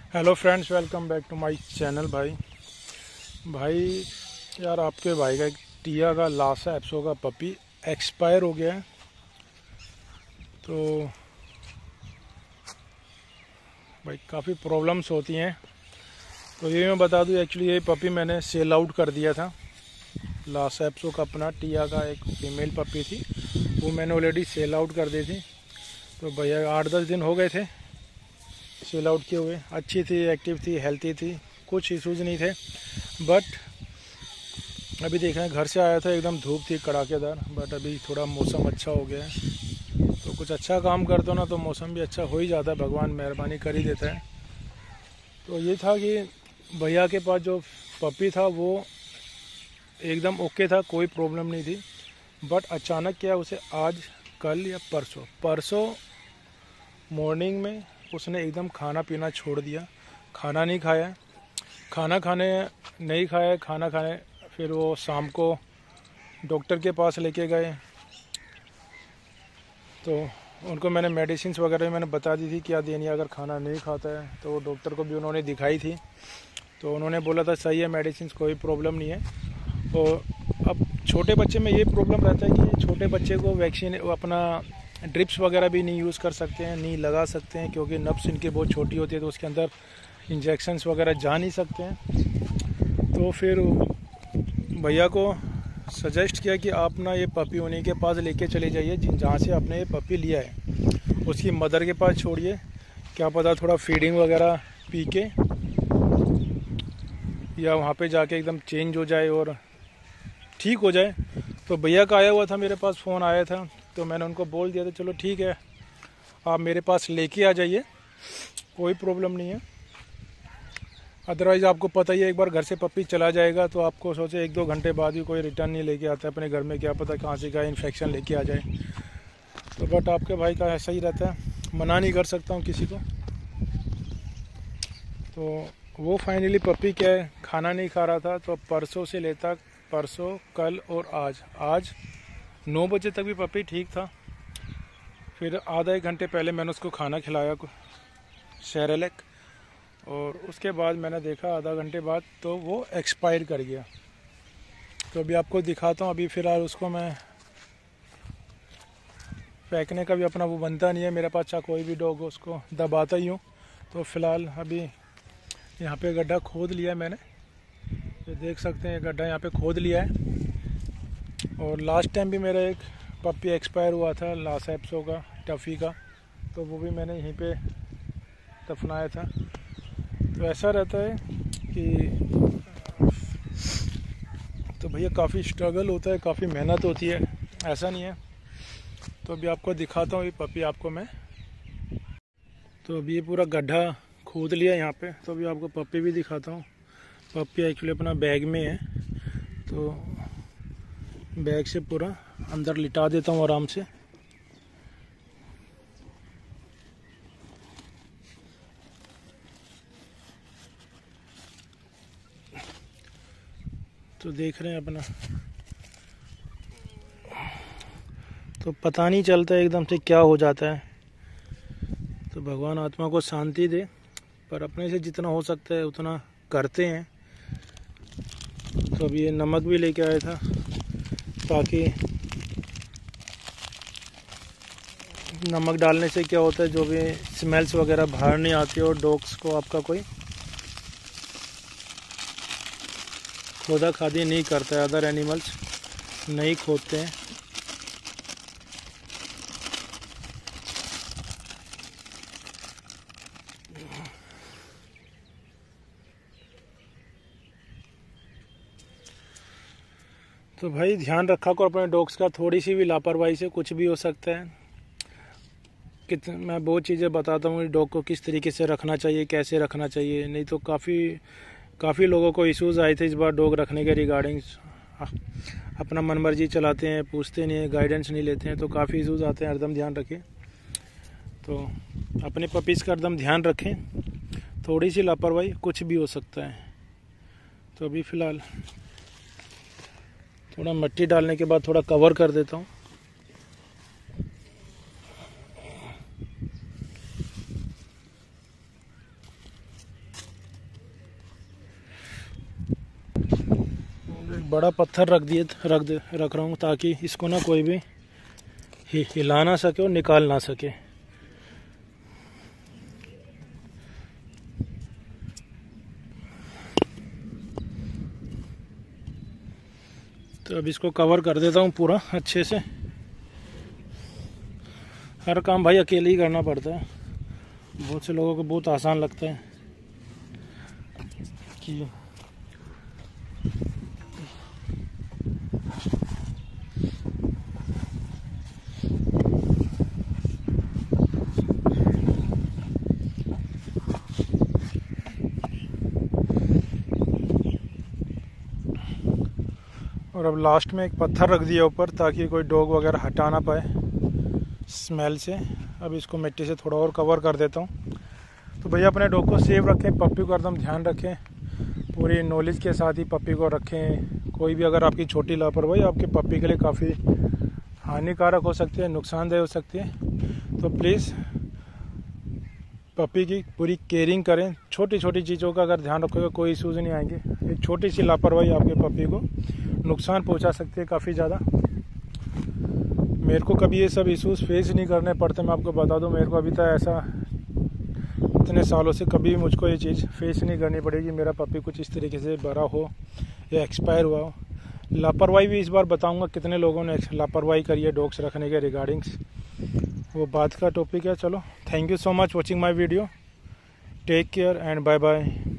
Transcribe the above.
Hello friends, welcome back to my channel. भाई यार, आपके भाई का एक टिया का लासा एप्सो का पपी एक्सपायर हो गया है। तो भाई काफ़ी प्रॉब्लम्स होती हैं। तो ये मैं बता दूं, एक्चुअली ये पपी मैंने सेल आउट कर दिया था। लासा एप्सो का अपना टिया का एक फीमेल पपी थी, वो मैंने ऑलरेडी सेल आउट कर दी थी। तो भैया 8-10 दिन हो गए थे सेल आउट किए हुए। अच्छी थी, एक्टिव थी, हेल्थी थी, कुछ इश्यूज़ नहीं थे। बट अभी देख रहे हैं, घर से आया था, एकदम धूप थी कड़ाकेदार। बट अभी थोड़ा मौसम अच्छा हो गया है। तो कुछ अच्छा काम करते हो ना तो मौसम भी अच्छा हो ही जाता है, भगवान मेहरबानी कर ही देता है। तो ये था कि भैया के पास जो पपी था वो एकदम ओके था, कोई प्रॉब्लम नहीं थी। बट अचानक क्या, उसे आज कल या परसों मॉर्निंग में उसने एकदम खाना पीना छोड़ दिया। खाना नहीं खाया, खाना खाने फिर वो शाम को डॉक्टर के पास लेके गए। तो उनको मैंने मेडिसिन वगैरह मैंने बता दी थी क्या देनी है अगर खाना नहीं खाता है। तो वो डॉक्टर को भी उन्होंने दिखाई थी, तो उन्होंने बोला था सही है मेडिसिन, कोई प्रॉब्लम नहीं है। तो अब छोटे बच्चे में ये प्रॉब्लम रहता है कि छोटे बच्चे को वैक्सीन अपना ड्रिप्स वगैरह भी नहीं यूज़ कर सकते हैं, नहीं लगा सकते हैं, क्योंकि नब्स इनकी बहुत छोटी होती है, तो उसके अंदर इंजेक्शन्स वगैरह जा नहीं सकते हैं। तो फिर भैया को सजेस्ट किया कि आप ना ये पपी उन्हीं के पास लेके चले जाइए जहाँ से आपने ये पपी लिया है, उसकी मदर के पास छोड़िए। क्या पता थोड़ा फीडिंग वगैरह पी के या वहाँ पे जाके एकदम चेंज हो जाए और ठीक हो जाए। तो भैया का आया हुआ था, मेरे पास फ़ोन आया था, तो मैंने उनको बोल दिया था चलो ठीक है, आप मेरे पास लेके आ जाइए, कोई प्रॉब्लम नहीं है। अदरवाइज़ आपको पता ही है, एक बार घर से पपी चला जाएगा तो आपको सोचे 1-2 घंटे बाद भी कोई रिटर्न नहीं लेके आता है अपने घर में, क्या पता कहाँ से क्या इन्फेक्शन लेके आ जाए। तो बट आपके भाई का ऐसा ही रहता है, मना नहीं कर सकता हूँ किसी को। तो वो फाइनली पपी क्या है, खाना नहीं खा रहा था, तो परसों से लेता, परसों, कल और आज 9 बजे तक भी पपी ठीक था। फिर आधा 1 घंटे पहले मैंने उसको खाना खिलाया सेरेलैक, और उसके बाद मैंने देखा आधा घंटे बाद तो वो एक्सपायर कर गया। तो अभी आपको दिखाता हूँ। अभी फ़िलहाल उसको मैं फेंकने का भी अपना वो बनता नहीं है मेरे पास, चाहे कोई भी डॉग हो उसको दबाता ही हूँ। तो फ़िलहाल अभी यहाँ पे गड्ढा खोद लिया है मैंने, ये देख सकते हैं, गड्ढा यहाँ पे खोद लिया है। और लास्ट टाइम भी मेरा एक पपी एक्सपायर हुआ था लासा एप्सो का, टफ़ी का, तो वो भी मैंने यहीं पे दफनाया था। तो ऐसा रहता है कि तो भैया काफ़ी स्ट्रगल होता है, काफ़ी मेहनत होती है, ऐसा नहीं है। तो अभी आपको दिखाता हूँ ये पपी आपको मैं। तो अभी ये पूरा गड्ढा खोद लिया यहाँ पे, तो अभी आपको पपी भी दिखाता हूँ। पपी एक्चुअली अपना बैग में है, तो बैग से पूरा अंदर लिटा देता हूँ आराम से। तो देख रहे हैं अपना, तो पता नहीं चलता एकदम से क्या हो जाता है। तो भगवान आत्मा को शांति दे, पर अपने से जितना हो सकता है उतना करते हैं। तो अभी ये नमक भी लेके आया था, ताकि नमक डालने से क्या होता है, जो भी स्मेल्स वगैरह बाहर नहीं आती और डॉग्स को आपका कोई खोदा खादी नहीं करता है, अदर एनिमल्स नहीं खोदते हैं। तो भाई ध्यान रखा करो अपने डॉग्स का, थोड़ी सी भी लापरवाही से कुछ भी हो सकता है। मैं बहुत चीज़ें बताता हूँ डॉग को किस तरीके से रखना चाहिए, कैसे रखना चाहिए, नहीं तो काफ़ी लोगों को इश्यूज़ आए थे इस बार डॉग रखने के रिगार्डिंग। अपना मनमर्जी चलाते हैं, पूछते नहीं हैं, गाइडेंस नहीं लेते हैं, तो काफ़ी इश्यूज़ आते हैं। हरदम ध्यान रखें, तो अपने पपीज़ का हरदम ध्यान रखें, थोड़ी सी लापरवाही कुछ भी हो सकता है। तो अभी फ़िलहाल थोड़ा मिट्टी डालने के बाद थोड़ा कवर कर देता हूँ। बड़ा पत्थर रख रहा हूँ ताकि इसको ना कोई भी हिला ना सके और निकाल ना सके। तो अब इसको कवर कर देता हूँ पूरा अच्छे से। हर काम भाई अकेले ही करना पड़ता है। बहुत से लोगों को बहुत आसान लगता है कि और अब लास्ट में एक पत्थर रख दिया ऊपर ताकि कोई डॉग वगैरह हटा ना पाए स्मेल से। अब इसको मिट्टी से थोड़ा और कवर कर देता हूँ। तो भैया अपने डॉग को सेफ रखें, पप्पी को एकदम ध्यान रखें, पूरी नॉलेज के साथ ही पप्पी को रखें। कोई भी अगर आपकी छोटी लापरवाही आपके पप्पी के लिए काफ़ी हानिकारक हो सकती है, नुकसानदेह हो सकती है। तो प्लीज़ पप्पी की पूरी केयरिंग करें। छोटी छोटी चीज़ों का अगर ध्यान रखोगे कोई इश्यूज़ नहीं आएंगे। एक छोटी सी लापरवाही आपके पप्पी को नुकसान पहुंचा सकती है काफ़ी ज़्यादा। मेरे को कभी ये सब इश्यूज़ फेस नहीं करने पड़ते। मैं आपको बता दूं, मेरे को अभी तक ऐसा इतने सालों से कभी मुझको ये चीज़ फेस नहीं करनी पड़ेगी मेरा पप्पी कुछ इस तरीके से बड़ा हो या एक्सपायर हुआ हो। लापरवाही भी इस बार बताऊंगा कितने लोगों ने लापरवाही करी है डॉग्स रखने के रिगार्डिंग्स, वो बात का टॉपिक है। चलो, thank you so much watching my video. Take care and bye bye.